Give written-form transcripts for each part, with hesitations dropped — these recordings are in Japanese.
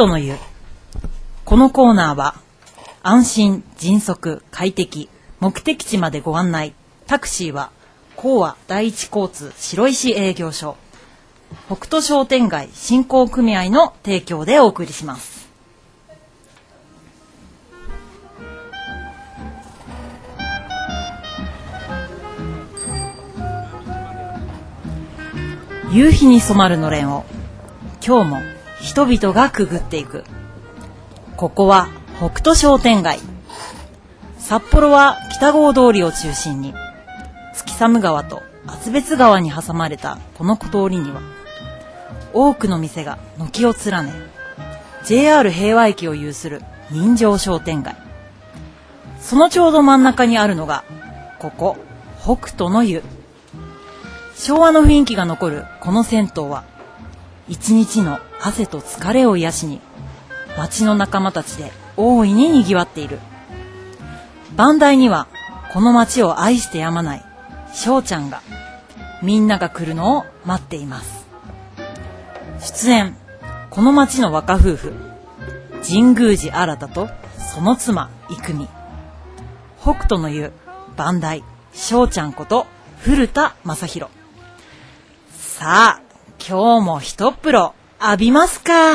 斗の湯。このコーナーは安心、迅速、快適、目的地までご案内。タクシーは興和第一交通白石営業所、北斗商店街振興組合の提供でお送りします。夕日に染まるのれんを今日も人々がくぐっていく。ここは北斗商店街。札幌は北郷通りを中心に月寒川と厚別川に挟まれたこの小通りには多くの店が軒を連ね、 JR 平和駅を有する人情商店街。そのちょうど真ん中にあるのがここ北斗の湯。昭和の雰囲気が残るこの銭湯は一日の汗と疲れを癒しに町の仲間たちで大いに賑わっている。番台にはこの町を愛してやまない翔ちゃんがみんなが来るのを待っています。出演この町の若夫婦神宮寺新とその妻郁美。北斗の湯番台翔ちゃんこと古田正宏。さあ今日も一っ風呂浴びますか。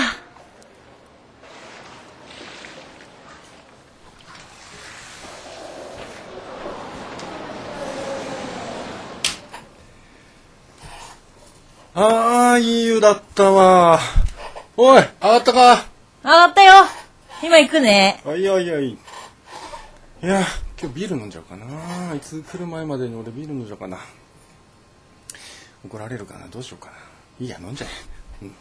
ああ、いい湯だったわ。おい、上がったか。 上がったよ。今行くね。 いやいやいや、今日ビール飲んじゃおうかな。いつ来る前までに俺ビール飲んじゃおうかな。怒られるかな、どうしようかな。いいや、飲んじゃえ。うん、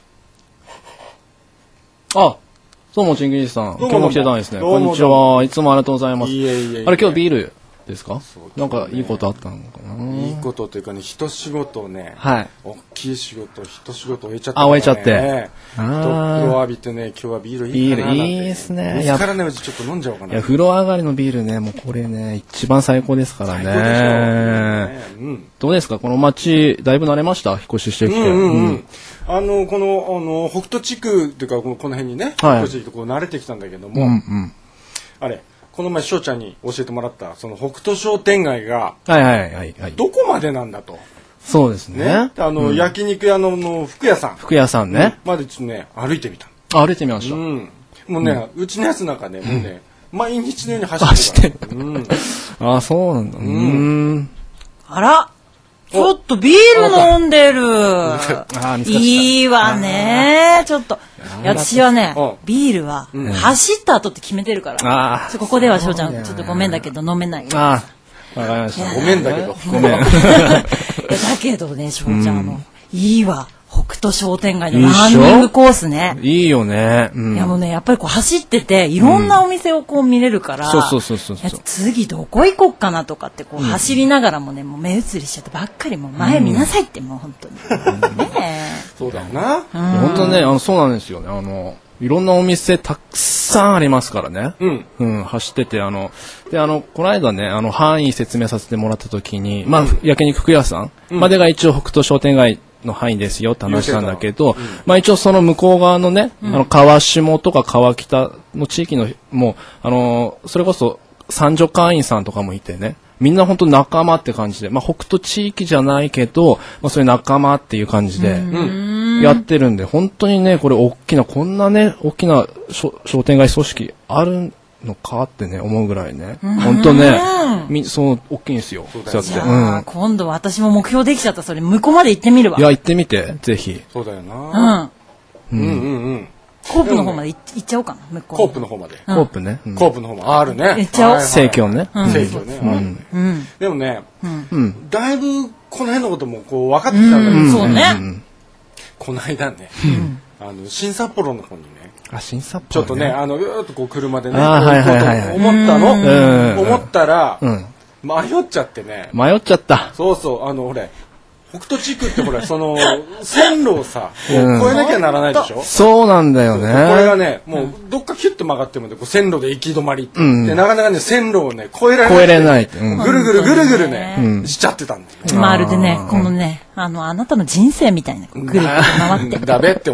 あ、どうもチンギリさん。今日も来てたんですね。こんにちは。いつもありがとうございます。 いえあれ今日ビールですか？なんかいいことあったのかな。 いいことというかね、一仕事をね、 はい。 大きい仕事、一仕事終えちゃった、 あ、終えちゃって。 風呂浴びてね、今日はビールいいかななんて。 ビールいいですね。 いや、からね、うちちょっと飲んじゃおうかな。 いや、風呂上がりのビールね、もうこれね、一番最高ですからね。 最高でしょ。うん。 どうですかこの街、だいぶ慣れました？引っ越ししてきて。 この、北斗地区っていうか、この辺にね、 はい、 引っ越してきてこう慣れてきたんだけども、あれ、この前翔ちゃんに教えてもらったその北斗商店街がどこまでなんだと。 そうですね。 焼肉屋の服屋さん。 服屋さんね。 までちょっとね歩いてみた。 歩いてみました。 もうね、うちのやつなんかね、もうね、毎日のように走ってる。 あ、そうなんだ。 あら。ちょっとビール飲んでる。いいわね。ちょっと。私はね、ビールは走った後って決めてるから。ここでは翔ちゃん、ちょっとごめんだけど飲めないよ。 わかりました。 ごめんだけど。 ごめん。 だけどね、翔ちゃん、いいわ。北斗商店街のランニングコースね。 いいよね。 いやもうね、やっぱりこう走ってていろんなお店をこう見れるから、 そう。 次どこ行こっかなとかってこう走りながらもね、もう目移りしちゃってばっかりもう前見なさいってもう本当に。ねそうだよな。 本当ね、そうなんですよね。いろんなお店たくさんありますからね。走ってて、で、この間ね、範囲説明させてもらった時に、まあ、焼肉服屋さんまでが一応北斗商店街の範囲ですよって話なんだけど、まあ一応その向こう側のね、川下とか川北の地域の、もう、それこそ三女会員さんとかもいてね、みんな本当仲間って感じで、まあ北斗地域じゃないけど、まあそういう仲間っていう感じでやってるんで、本当にね、これこんなね、大きな商店街組織あるのかってね、思うぐらいね。本当ね、そう、大きいんですよ。そうやって。 今度私も目標できちゃった。それ、向こうまで行ってみるわ。 いや、行ってみて、ぜひ。 そうだよな。 コープの方まで行っちゃおうかな、向こう。 コープの方まで。 コープね。 コープの方まで。あるね。 行っちゃおう。 生協ね。 生協ね。でもね、だいぶこの辺のこともこう分かってきたんだけど、 そうね。 この間ね、新札幌の方にね、 新札幌ちょっとね、ぐーっとこう車でね、思ったら、迷っちゃってね。 迷っちゃった。 そうそう、ほれ、北斗地区ってほら、その、線路をさ、越えなきゃならないでしょ。 そうなんだよね。 これがね、もう、どっかキュッと曲がってもね、線路で行き止まり。で、なかなかね、線路をね、越えれない。ぐるぐるね、しちゃってたんだよ。 まるでね、このね、あなたの人生みたいな、ぐるぐる回って。 だべって、お前、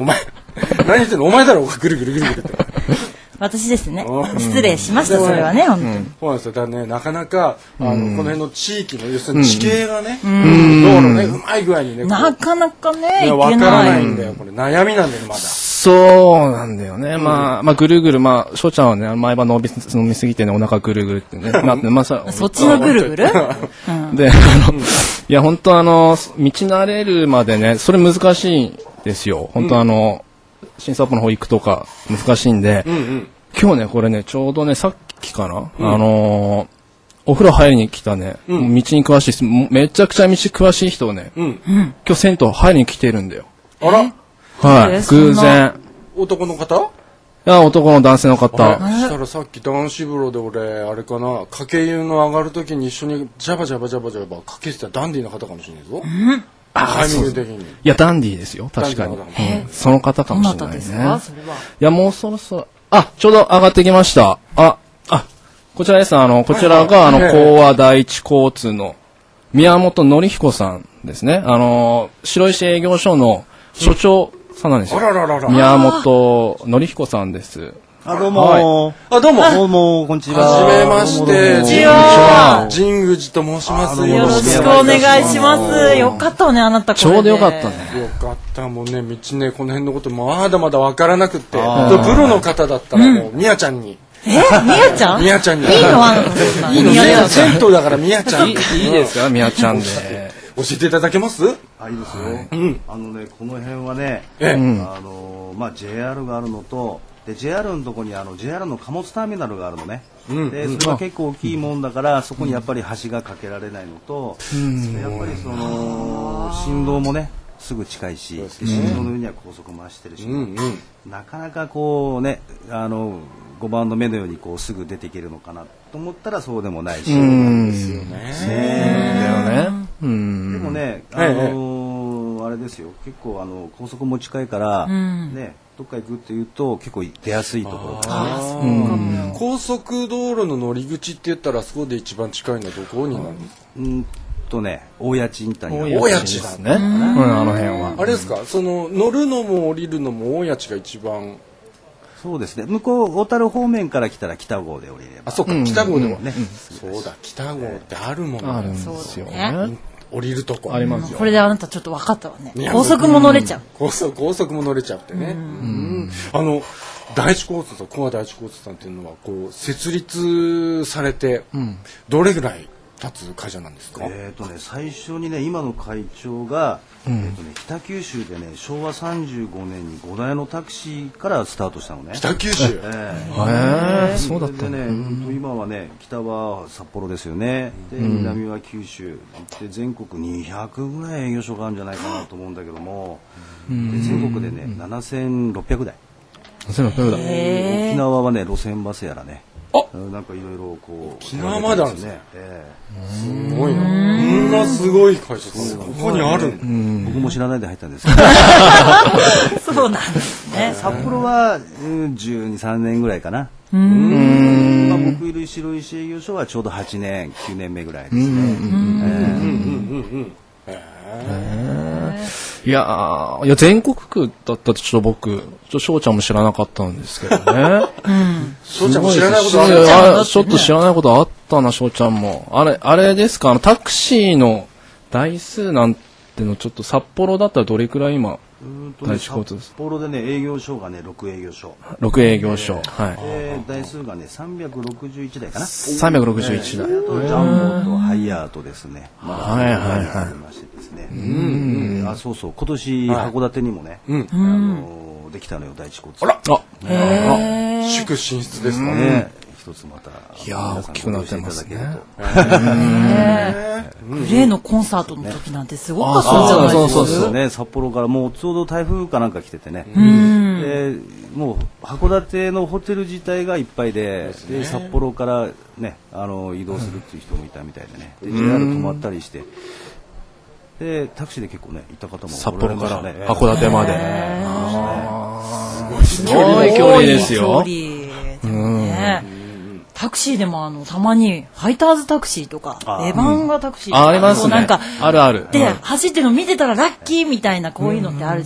何言ってんのお前だろぐるぐるぐるぐるって。 私ですね。失礼しました、それはね、本当に。 そうなんですよ。だからね、なかなか、この辺の地域の、要するに地形がね、道路ね、うまい具合にね、 なかなかね、 わからないんだよ。これ悩みなんだよ、まだ。 そうなんだよね。まあ、ぐるぐる、翔ちゃんはね、毎晩飲みすぎてね、お腹ぐるぐるってね。 そっちのぐるぐるで、いや、本当道慣れるまでね、それ難しいんですよ。本当新札幌の方行くとか難しいんで、今日ね、これね、ちょうどね、さっきかな、お風呂入りに来たね、道に詳しい、めちゃくちゃ道詳しい人をね、今日銭湯入りに来てるんだよ。 あらはい、偶然。 男の方？ いや、男の男性の方。 したらさっき男子風呂で俺、あれかな、かけ湯の上がるときに一緒にジャバジャバかけてたダンディーな方かもしれないぞ。タイミング的に。 いや、ダンディーですよ、確かに。その方かもしれないね。いや、もうそろそろ、ちょうど上がってきました。こちらです。こちらが、講和第一交通の宮本則彦さんですね。白石営業所の所長さんなんですよ。宮本則彦さんです。 どうも。 どうも。 どうも、こんにちは。 はじめまして。 こんにちは。 神宮寺と申します。 よろしくお願いします。よかったね、あなたこれで。 ちょうどよかったね。 よかった。もうね、道ね、この辺のことまだまだわからなくって。プロの方だったらもう、みやちゃんに。 みやちゃん？ みやちゃんに。 いいのあなた。 いいの銭湯だからみやちゃん。 いいですかみやちゃんで。 教えていただけます？ いいですよ。この辺はね、JR があるのと、で JR のとこにJR の貨物ターミナルがあるのね。でそれは結構大きいもんだからそこにやっぱり橋が架けられないのと、やっぱり振動もねすぐ近いし、振動の上には高速回してるし、なかなかこうね5番の目のようにこうすぐ出ていけるのかなと思ったらそうでもないし、ですよね。でもねあれですよ、結構高速も近いからね。どっか行くっていうと結構出やすいところですね。 高速道路の乗り口って言ったらそこで一番近いのはどこになるんですか？ 大谷地インターに大谷地だね。 あの辺は。 あれですか？乗るのも降りるのも大谷地が一番。 そうですね。向こう小樽方面から来たら北郷で降りれば。 そうか、北郷でもね。そうだ、北郷ってあるもんね。 あるんですよね。 降りるとこありますよ。 これであなたちょっと分かったわね。高速も乗れちゃう。 高速も乗れちゃうってね。第一交通さん、コア第一交通さんっていうのはこう設立されてどれぐらい経つ会社なんですか？ 最初にね今の会長が北九州でね昭和35年に5台のタクシーからスタートしたのね。 北九州。 そうだったね。 今はね北は札幌ですよね。で南は九州で全国200ぐらい営業所があるんじゃないかなと思うんだけども、全国でね7600台。沖縄はね路線バスやらね。なんかいろいろこう沖縄まであるんですね。すごいな。こんなすごい会社さんここにある。 僕も知らないで入ったんですけど。 そうなんですね。 札幌は12、3年ぐらいかな。僕いる白石営業所はちょうど8年、9年目ぐらいですね。 いや全国区だったとちょっと僕翔ちゃんも知らなかったんですけどね。 翔ちゃんも知らないことある。 ちょっと知らないことあったな、翔ちゃんも。あれですか、タクシーの台数なんてのちょっと札幌だったらどれくらい今札幌でね営業所がね6営業所。 6営業所。はい。 台数がね361台かな。 361台。 あとジャンボとハイヤーとですね。 はい。 そうそう、今年函館にもねできたのよ第一交通。 祝進出ですかね。 一つまた大きくなってますね。 グレーのコンサートの時なんてすごかったんじゃないですか？ そうね、札幌からもうちょうど台風かなんか来ててね。もう函館のホテル自体がいっぱいで、札幌からね移動するっていう人もいたみたいでね。で JR 止まったりして。でタクシーで結構ね行った方も札幌から函館まで。すごい距離ですよ。 タクシーでもたまにファイターズタクシーとかレバンガタクシーとかありますね。あるある。 で走ってるの見てたらラッキーみたいなこういうのってあるじゃない。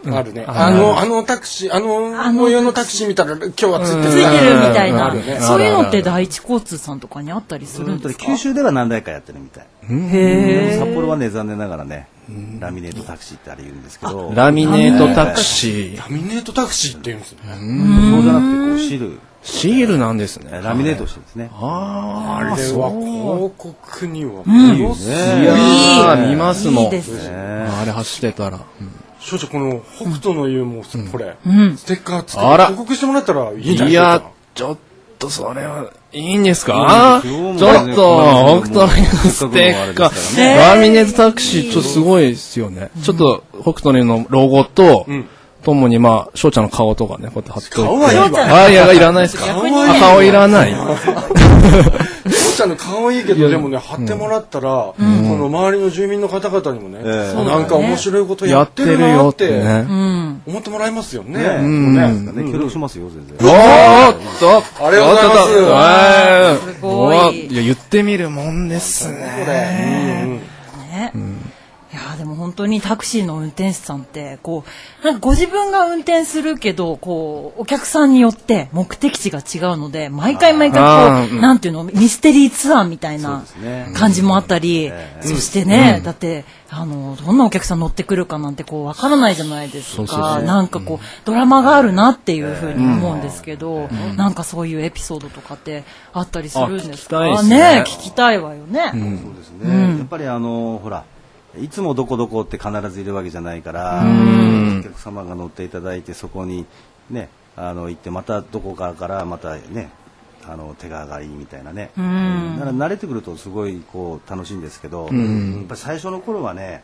あるね。あのタクシー、模様のタクシー見たら今日はついてる。 ついてるみたいな。そういうのって第一交通さんとかにあったりするんですか？ 九州では何台かやってるみたい。 へー。 札幌はね、残念ながらね、ラミネートタクシーってあれ言うんですけど。 ラミネートタクシー。 ラミネートタクシーって言うんですね。 そうじゃなくて、こう、 シールなんですね。 ラミネートしてるんですね。 あれは広告にはものすごい見ますもん。 いいですね。 あれ走ってたら。 少々この北斗の湯もこれステッカーつけて広告してもらったらいいんじゃないですか。 いや、ちょっとそれはいいんですか？ちょっと北斗の湯のステッカー、ラミネートタクシーちょっとすごいですよね。ちょっと北斗の湯のロゴとともにまあ翔ちゃんの顔とかねこうやって貼っといて。 顔はいいわ。 いやいらないですか？顔いらない。 翔ちゃんの顔いいけどでもね貼ってもらったらこの周りの住民の方々にもねなんか面白いことやってるなって思ってもらえますよね。 協力しますよ全然。 ありがとうございます。 すごい。 いや言ってみるもんですね。 いやでも本当にタクシーの運転手さんってこうなんかご自分が運転するけどこうお客さんによって目的地が違うので毎回こうなんていうのミステリーツアーみたいな感じもあったり、そしてねだってどんなお客さん乗ってくるかなんてこうわからないじゃないですか。なんかこうドラマがあるなっていうふうに思うんですけど、なんかそういうエピソードとかってあったりするんですかね。聞きたいわよね。 そうですね。やっぱりほら。いつもどこどこって必ずいるわけじゃないからお客様が乗っていただいてそこにね行ってまたどこからまたね手が上がりみたいなねだから慣れてくるとすごいこう楽しいんですけどやっぱり最初の頃はね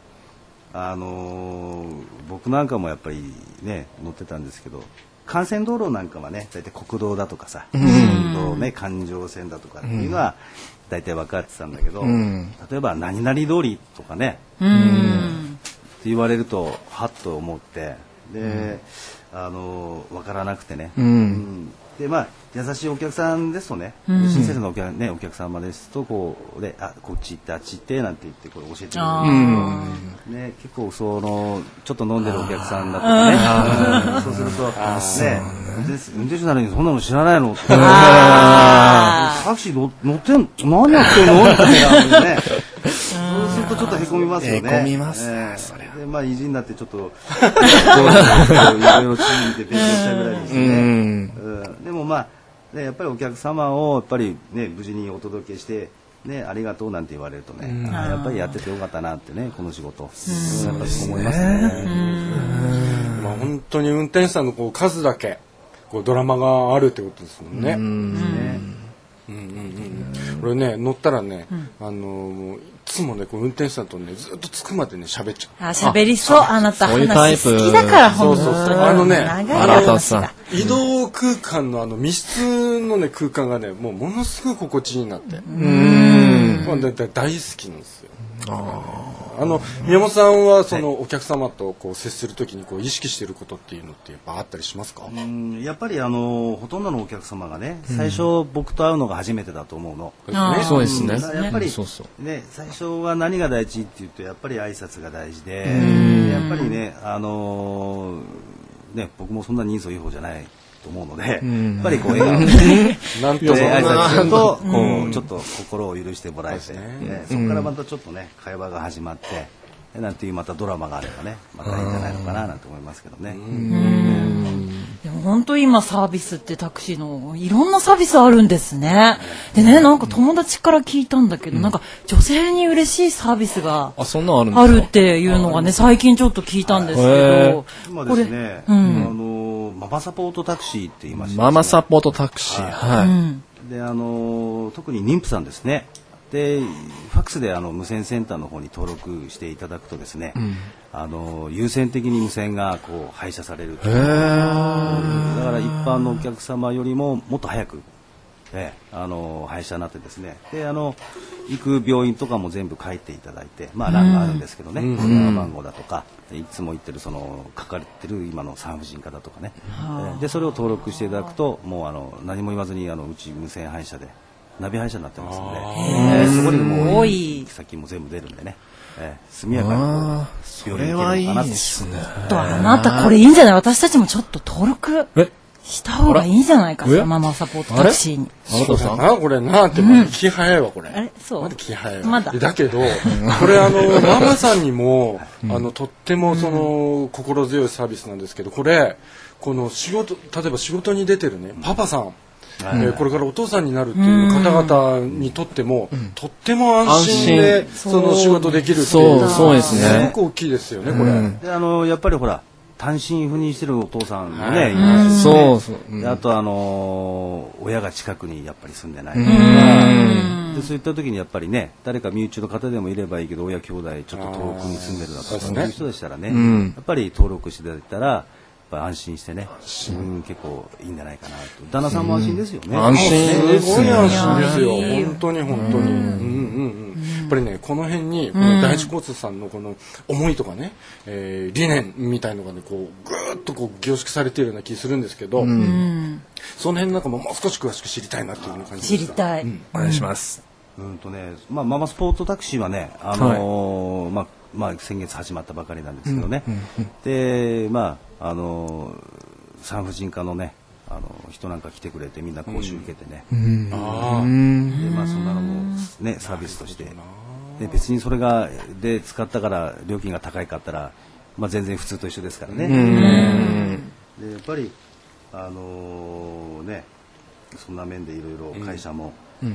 僕なんかもやっぱりね乗ってたんですけど幹線道路なんかはね大体国道だとかさ環状線だとかっていうのは大体分かってたんだけど例えば何々通りとかねって言われるとはっと思ってで分からなくてねでまあ優しいお客さんですとね親切なお客様ですとこうでこっち行ってあっち行ってなんて言ってこれ教えてくれるね結構ちょっと飲んでるお客さんだとかねそうするとね運転手なのにそんなの知らないのタクシー乗ってん何やってんのみたいなねそうするとちょっとへこみますよね。 へこみますね。 でまあ意地になってちょっといろいろ注意で勉強したぐらいですね。でもまあやっぱりお客様をやっぱりね無事にお届けしてねありがとうなんて言われるとねやっぱりやっててよかったなってねこの仕事やっぱり思いますね。 まあ本当に運転手さんのこう数だけこうドラマがあるってことですもんね。これね乗ったらねいつもねこう運転手さんとねずっと着くまでね喋っちゃう。 喋りそうあなた話好きだから本当に移動空間の密室のね空間がねものすごい心地いいなって大好きなんですよ。宮本さんはそのお客様とこう接するときにこう意識していることっていうのってやっぱあったりしますか？ やっぱりほとんどのお客様がね最初僕と会うのが初めてだと思うの。 そうですね。 やっぱりね最初は何が大事っていうとやっぱり挨拶が大事でやっぱりね僕もそんな人数いい方じゃないと思うのでやっぱりこう笑顔でなんと挨拶するとこうちょっと心を許してもらえてそこからまたちょっとね会話が始まってなんていうまたドラマがあればねまたいいんじゃないのかななんて思いますけどね。 でも本当今サービスってタクシーのいろんなサービスあるんですね。でねなんか友達から聞いたんだけどなんか女性に嬉しいサービスがあるっていうのがね最近ちょっと聞いたんですけど今ですねママサポートタクシーって言いましてママサポートタクシーはいで特に妊婦さんですねでファックスで無線センターの方に登録していただくとですね、優先的に無線がこう配車されるだから一般のお客様よりももっと早く、配車になってですねで行く病院とかも全部書いていただいてまあ欄があるんですけどね電話番号だとかいつも言ってる書かれてる今の産婦人科だとかねでそれを登録していただくともう何も言わずにうち無線配車でナビ配車になってますんで、そこにもう行き先も全部出るんでね、速やかにそれはいいですね。 あなたこれいいんじゃない？私たちもちょっと登録した方がいいんじゃないかしら、ママサポートタクシーに。 そうだな、これなって、まだ気早いわ、これ。 あれそうまだ気早いわ。 まだだけど、これママさんにも、とっても心強いサービスなんですけど、この例えば仕事に出てるね、パパさん、これからお父さんになるっていう方々にとっても、とっても安心で、仕事できるっていう。 そうですね。 すごく大きいですよね、これ。 で、やっぱりほら、単身赴任してるお父さんもね、いますしね。あと親が近くにやっぱり住んでないとか、でそういった時にやっぱりね、誰か身内の方でもいればいいけど、親兄弟ちょっと遠くに住んでるだとか、そういう人でしたらね、やっぱり登録していただいたら、やっぱ安心してね、結構いいんじゃないかなと。旦那さんも安心ですよね。 安心です。 すごい安心ですよ。本当に本当に。やっぱりね、この辺に第一交通さんのこの思いとかね、理念みたいのがね、こうぐーっとこう凝縮されているような気するんですけど、その辺なんかもう少し詳しく知りたいなっていうような感じです。 知りたい。 お願いします。 ママスポートタクシーはね、先月始まったばかりなんですけどね。で、産婦人科のね、人なんか来てくれてみんな講習受けてね。で、そんなのもね、サービスとして。で、別にそれで使ったから料金が高いかったら、全然普通と一緒ですからね。で、やっぱり、そんな面でいろいろ会社も、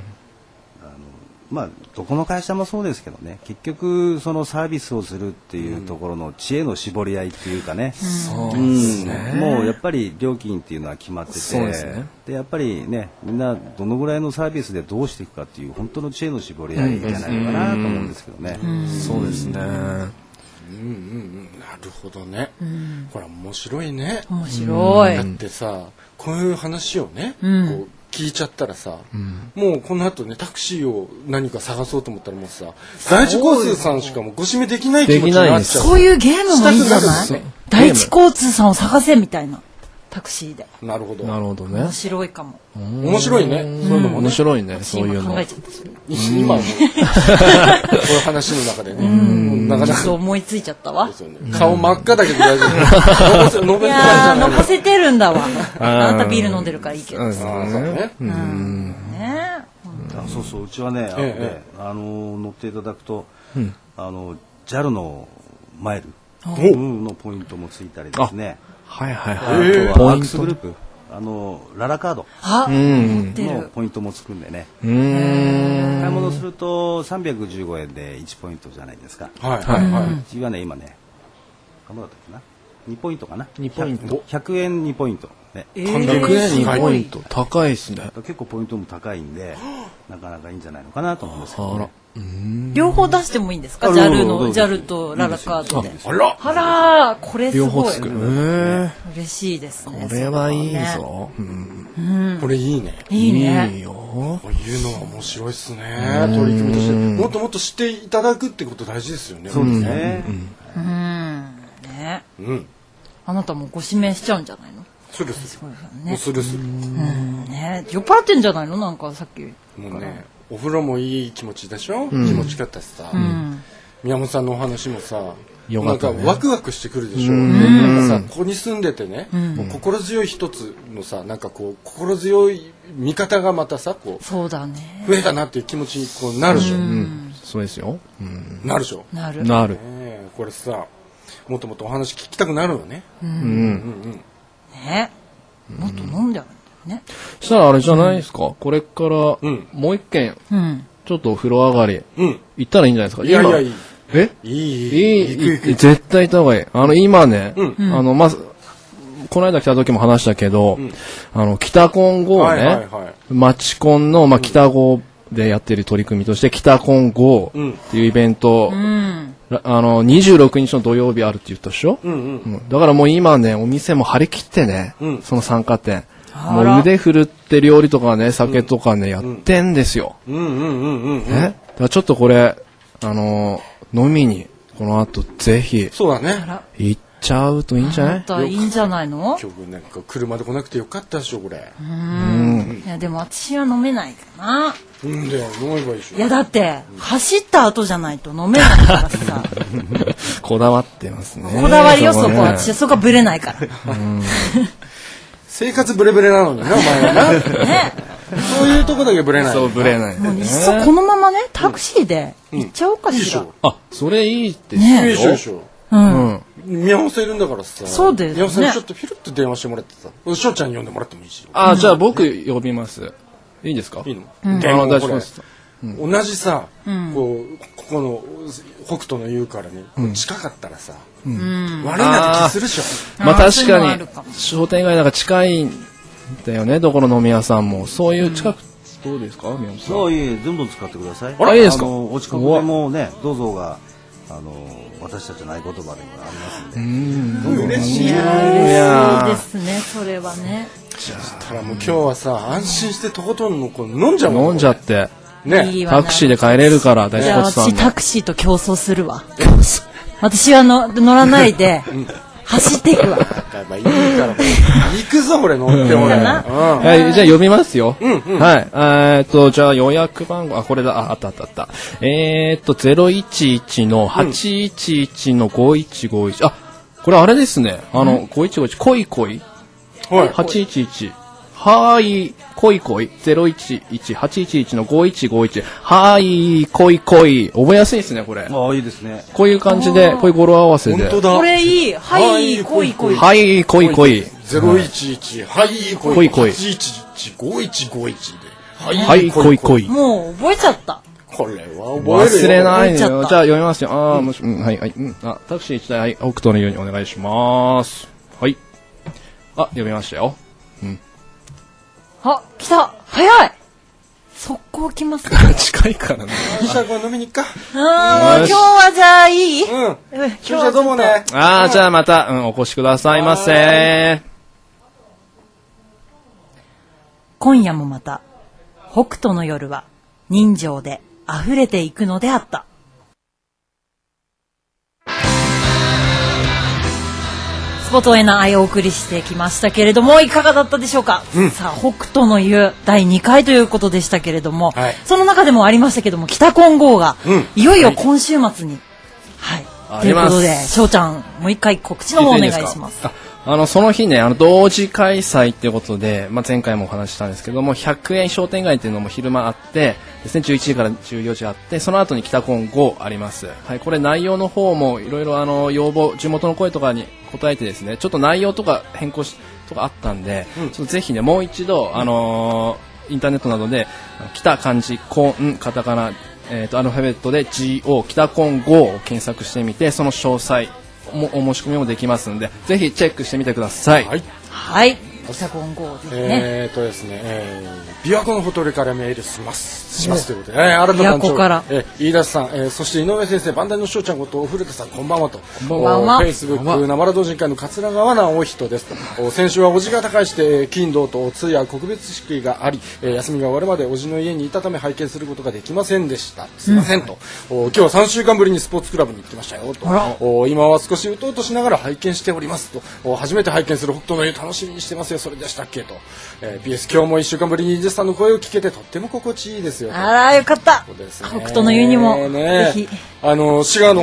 どこの会社もそうですけどね、結局そのサービスをするっていうところの知恵の絞り合いっていうかね、もうやっぱり料金っていうのは決まってて、でやっぱりね、みんなどのぐらいのサービスでどうしていくかっていう本当の知恵の絞り合いじゃないのかなと思うんですけどね。 そうですね。 なるほどね。これ面白いね。 面白い。 だってさ、こういう話をね、こう聞いちゃったらさ、もうこの後ね、タクシーを何か探そうと思ったらもうさ、第一交通さんしかもご指名できない気持ちになっちゃう。 そういうゲームもいいんじゃない？第一交通さんを探せみたいな。タクシーで。 なるほど。 なるほどね。 面白いかも。 面白いね。そういうのも面白いね。そういうの。 今もこういう話の中でね、 なかなか思いついちゃったわ。 顔真っ赤だけど大丈夫。 いやー、残せてるんだわ。あんたビール飲んでるからいいけど。 そうそう、うちはね、乗っていただくと、JAL のマイルのポイントもついたりですね。 はいはいはい。あとはアークスグループ、ララカードのポイントもつくんでね。買い物すると315円で1ポイントじゃないですか。 はいはいはい。 うちはね、今ね、どうだったっけな、2ポイントかな。 2ポイント。 100円2ポイント。 100円2ポイント。高いですね。 結構ポイントも高いんで、なかなかいいんじゃないのかなと思うんですけどね。 両方出してもいいんですか？ JAL とララカードで。あら、これすごい。嬉しいですね。 これはいいぞ。 これいいね。 いいね。 いいよ。 こういうのは面白いですね。取り組みとしてもっともっと知っていただくってこと大事ですよね。 そうですね。 ね。あなたもご指名しちゃうんじゃないの？ するする。するする。 ね、酔っ払ってんじゃないの？なんかさっき。 もうね、お風呂もいい気持ちでしょ？気持ちよかったしさ。宮本さんのお話もさ、なんかワクワクしてくるでしょ。なんかさ、ここに住んでてね、心強い一つのさ、なんかこう心強い味方がまたさ、こうそうだね。 増えたなっていう気持ちにこうなるでしょ。 そうですよ。 なるでしょ。 なる。 これさ、もっともっとお話聞きたくなるよね。 ね。もっと飲んじゃうんだよね。 そしたらあれじゃないですか。これからもう一軒ちょっとお風呂上がり行ったらいいんじゃないですか。 いやいやいい。 いい。絶対行った方がいい。今ね、まずこの間来た時も話したけど、北コン GO ね、町コンの北 GO でやってる取り組みとして北コン GO っていうイベント。26日の土曜日あるって言ったでしょ。だからもう今ね、お店も張り切ってね、その参加店。もう腕振るって料理とかね、酒とかね、やってんですよ。だからちょっとこれ、飲みに、この後ぜひ、 そうだね。 行っちゃうといいんじゃない？ いいんじゃないの？ 今日なんか車で来なくてよかったでしょこれ。 いやでも私は飲めないかな。 うんで飲めばいいでしょ。 いやだって走った後じゃないと飲めないからさ。 こだわってますね。 こだわりよそこは私はそこはブレないから。 生活ブレブレなのになお前はな。ね。そういうとこだけブレない。 そうブレない。 もういっそこのままねタクシーで行っちゃおうかしら。 あ、それいいですよ。 いいでしょ。 うん。 宮本さんいるんだからさ。 そうですね。 宮本さんにちょっとピュルッと電話してもらってさ、翔ちゃんに呼んでもらってもいいし。 あ、じゃあ僕呼びます。いいですか？ いいの？ 大丈夫です。 同じさ、ここの北斗の湯からね、近かったらさ、悪いなって気するでしょ。 まあ確かに商店街なんか近いんだよね。どこの飲み屋さんもそういう近くどうですか？宮本さん。 そういいどんどん使ってください。 あ、いいですか？ お近くでもね、どうぞが私たちの合言葉でもありますんで。 嬉しい。 嬉しいですね。それはね。 じゃあもう今日はさ安心してとことんのこ飲んじゃう。 飲んじゃって。 ね。 タクシーで帰れるから大好物さん。 私タクシーと競争するわ。私は乗らないで走っていくわ。 まあいいから行くぞ俺乗って俺。 はいじゃあ呼びますよ。はいじゃあ予約番号これだあった。011の811の5151これあれですね5151恋811はい恋011811の5151はい恋覚えやすいですねこれ。 ああいいですね。 こういう感じでこういう語呂合わせで。 本当だ。 これいい。はい恋はい恋 011はい恋8115151ではい恋もう覚えちゃった。 これは覚えるよ。 忘れないのよ。じゃあ読みますよ。はいタクシー1台はい北斗の湯にお願いします。はい読みましたよ。 来た早い速攻来ますね。 近いからね。 じゃあ飲みに行くか。 今日はじゃあいい？ 今日はどうもね。 じゃあまたお越しくださいませ。 今夜もまた北斗の夜は人情で溢れていくのであった。スポットへの愛をお送りしてきましたけれどもいかがだったでしょうか？さあ北斗の湯第2回ということでしたけれども、その中でもありましたけども北コンGOがいよいよ今週末にということで翔ちゃんもう一回告知の方お願いします。 その日ね同時開催ってことで、前回もお話ししたんですけども100円商店街っていうのも昼間あってですね11時から14時あってその後に北コンGOあります。これ内容の方もいろいろ要望地元の声とかに答えてですねちょっと内容とか変更とかあったんで、ちょっとぜひねもう一度インターネットなどで北漢字コンカタカナアルファベットで GO 北コンGOを検索してみてその詳細お申し込みもできますのでぜひチェックしてみてください。 はい北コンGOですね。 ですね琵琶湖のほとりからメールしますということで新たな琵琶湖から飯田さんそして井上先生番台の翔ちゃんこと古田さんこんばんはとこんばんは。 フェイスブックなまら同人会の桂川直人ですと先週はおじが高いして金土と通夜告別式があり休みが終わるまでおじの家にいたため拝見することができませんでしたすいませんと今日は3週間ぶりにスポーツクラブに行ってましたよと今は少しうとうとしながら拝見しておりますと初めて拝見する北斗の湯楽しみにしてますよそれでしたっけとBS 今日も1週間ぶりに伊地さんの声を聞けてとっても心地いいですよ。 あらよかった。北斗の湯にもぜひ滋賀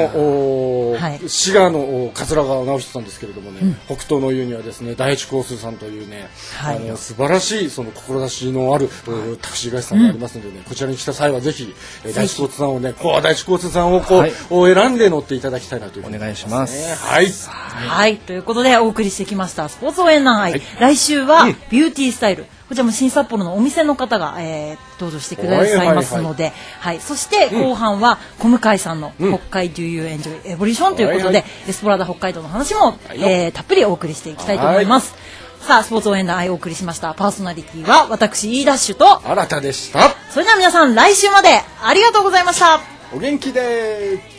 の桂川直人さんですけれどもね、北斗の湯にはですね第一交通さんというね素晴らしいその志のあるタクシー会社さんがありますのでねこちらに来た際はぜひ第一交通さんをね第一交通さんを選んで乗っていただきたいなというふうにお願いします。 はいということでお送りしてきましたスポーツ応援団愛来週はビューティースタイルこちらも新札幌のお店の方が、登場してくださいますので、そして後半は小向さんの北海 Do You Enjoy Evolution ということで、エスプラダ北海道の話も、たっぷりお送りしていきたいと思います。さあスポーツ応援団愛をお送りしましたパーソナリティは私 E ダッシュと新田でした。 それでは皆さん来週までありがとうございました。 お元気で